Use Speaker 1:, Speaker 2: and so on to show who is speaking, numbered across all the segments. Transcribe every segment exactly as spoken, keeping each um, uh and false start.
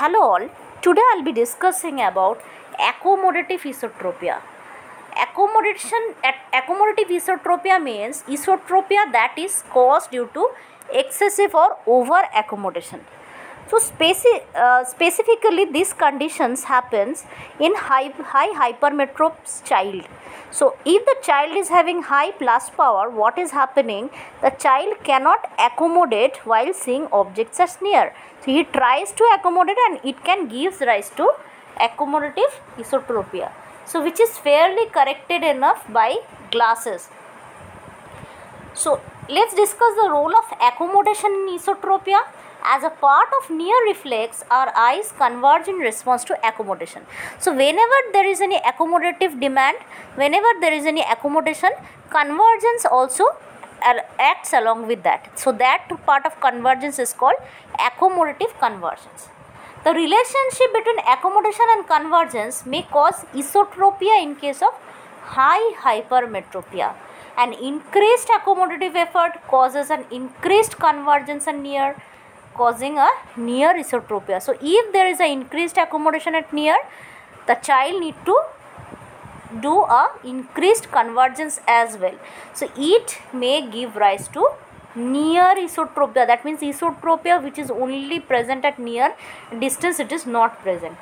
Speaker 1: Hello all, today I'll be discussing about accommodative esotropia. Accommodation, accommodative esotropia means esotropia that is caused due to excessive or over accommodation. So speci- uh, specifically these conditions happens in high, high hypermetrops child. So if the child is having high plus power, what is happening? The child cannot accommodate while seeing objects as near. So he tries to accommodate and it can gives rise to accommodative esotropia. So which is fairly corrected enough by glasses. So let's discuss the role of accommodation in esotropia. As a part of near reflex, our eyes converge in response to accommodation. So whenever there is any accommodative demand, whenever there is any accommodation, convergence also acts along with that. So that part of convergence is called accommodative convergence. The relationship between accommodation and convergence may cause esotropia in case of high hypermetropia. An increased accommodative effort causes an increased convergence and near, causing a near esotropia. So if there is a increased accommodation at near, the child need to do a increased convergence as well. So it may give rise to near esotropia. That means esotropia which is only present at near distance, it is not present.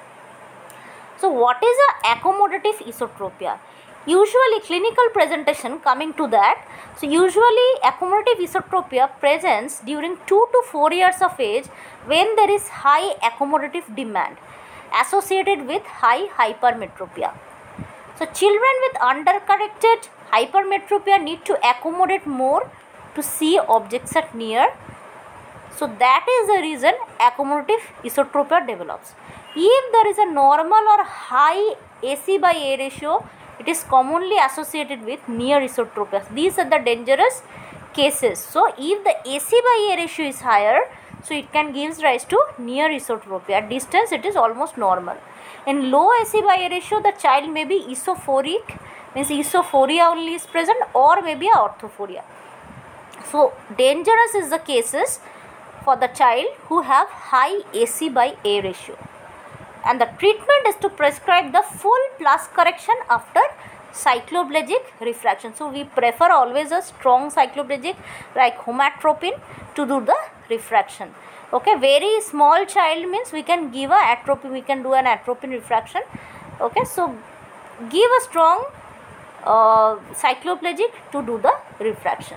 Speaker 1: So what is a accommodative esotropia? Usually clinical presentation, coming to that, so usually accommodative esotropia presents during two to four years of age when there is high accommodative demand associated with high hypermetropia. So children with undercorrected hypermetropia need to accommodate more to see objects at near. So that is the reason accommodative esotropia develops. If there is a normal or high A C by A ratio, it is commonly associated with near esotropia. These are the dangerous cases. So if the A C by A ratio is higher, so it can gives rise to near esotropia. At distance it is almost normal. In low A C by A ratio, the child may be esophoric, means esophoria only is present, or maybe a orthophoria. So dangerous is the cases for the child who have high A C by A ratio. And the treatment is to prescribe the full plus correction after cycloplegic refraction. So we prefer always a strong cycloplegic like homatropine to do the refraction. Okay, very small child means we can give a atropine, we can do an atropine refraction. Okay, so give a strong uh, cycloplegic to do the refraction.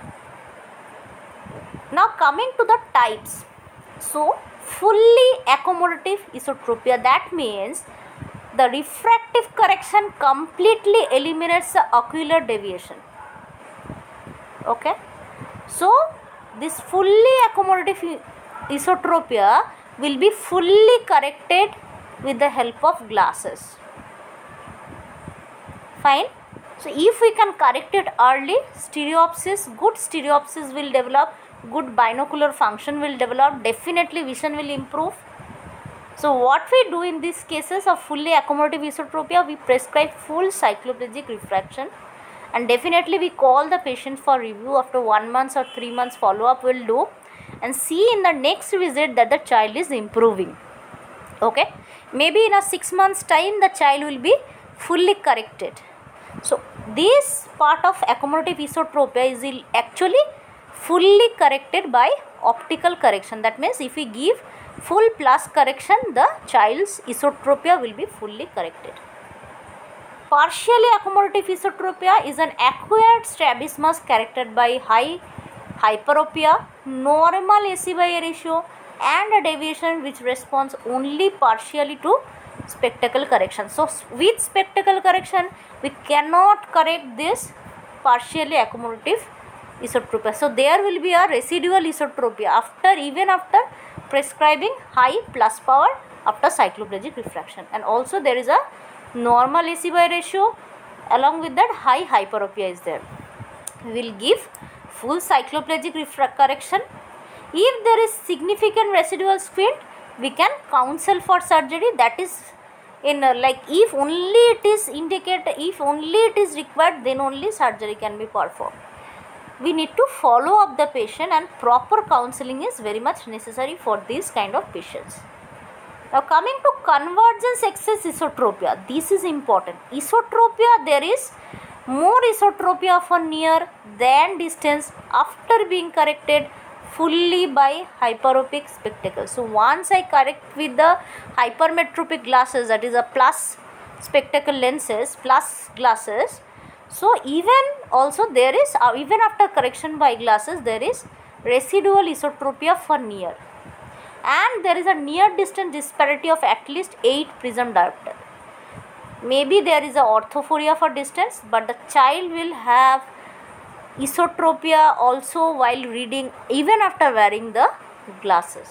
Speaker 1: Now coming to the types. So fully accommodative esotropia, that means the refractive correction completely eliminates the ocular deviation. Okay, so this fully accommodative esotropia will be fully corrected with the help of glasses. Fine. So if we can correct it early, stereopsis, good stereopsis will develop, good binocular function will develop, definitely vision will improve. So what we do in these cases of fully accommodative esotropia, we prescribe full cycloplegic refraction, and definitely we call the patient for review after one month or three months follow up will do, and see in the next visit that the child is improving. Okay, maybe in a six months time the child will be fully corrected. So this part of accommodative esotropia is actually fully corrected by optical correction. That means if we give full plus correction, the child's esotropia will be fully corrected. Partially accommodative esotropia is an acquired strabismus characterized by high hyperopia, normal A C by A ratio, and a deviation which responds only partially to spectacle correction. So with spectacle correction we cannot correct this partially accommodative esotropia. So there will be a residual esotropia after, even after prescribing high plus power after cycloplegic refraction, and also there is a normal A C by ratio, along with that high hyperopia is there. We will give full cycloplegic refract correction. If there is significant residual squint, we can counsel for surgery. That is in uh, like if only it is indicated, if only it is required, then only surgery can be performed. We need to follow up the patient, and proper counseling is very much necessary for these kind of patients. Now coming to convergence excess esotropia, this is important. Esotropia, there is more esotropia for near than distance after being corrected fully by hyperopic spectacles. So once I correct with the hypermetropic glasses, that is a plus spectacle lenses, plus glasses, so even also there is, uh, even after correction by glasses, there is residual esotropia for near, and there is a near distance disparity of at least eight prism diopter. Maybe there is a orthophoria for distance, but the child will have esotropia also while reading even after wearing the glasses.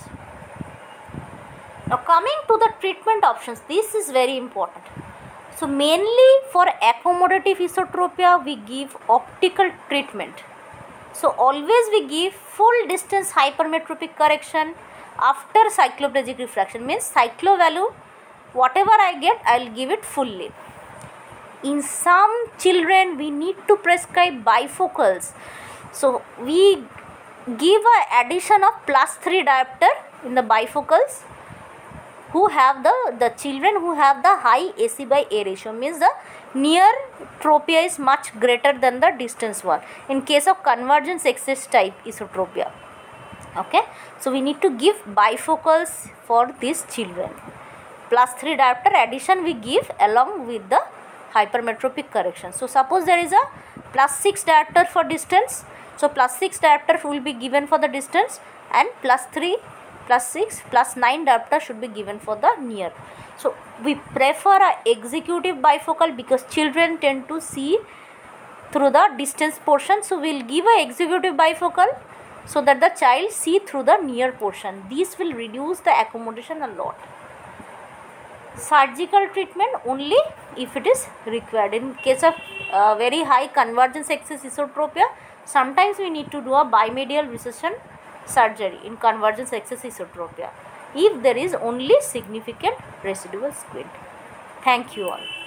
Speaker 1: Now coming to the treatment options, this is very important. So mainly for accommodative esotropia we give optical treatment. So always we give full distance hypermetropic correction after cycloplegic refraction, means cyclo value whatever I get I will give it fully. In some children we need to prescribe bifocals, so we give a addition of plus three diopter in the bifocals who have the the children who have the high A C by A ratio, means the near tropia is much greater than the distance one in case of convergence excess type esotropia. Okay, so we need to give bifocals for these children. Plus three diopter addition we give along with the hypermetropic correction. So suppose there is a plus six diopter for distance, so plus six diopter will be given for the distance, and plus three, plus six, plus nine diopter should be given for the near. So we prefer a executive bifocal because children tend to see through the distance portion, so we will give a executive bifocal so that the child see through the near portion. This will reduce the accommodation a lot. Surgical treatment only if it is required. In case of uh, very high convergence excess esotropia, sometimes we need to do a bimedial recession surgery in convergence excess esotropia if there is only significant residual squint. Thank you all.